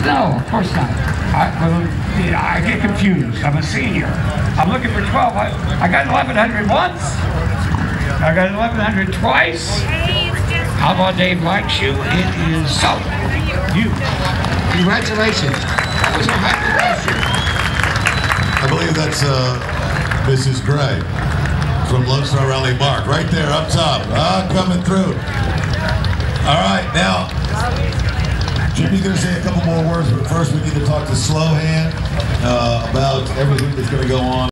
No, of course not. I get confused. I'm a senior. I'm looking for 12. I got 1100 once. I got 1100 twice. How about Dave likes you? It is so. You. Congratulations. That was a congratulations. I believe that's Mrs. Gray from Lone Star Rally Mark, right there up top. Coming through. All right, now, Jimmy's going to say a couple more words, but first we need to talk to Slowhand about everything that's going to go on.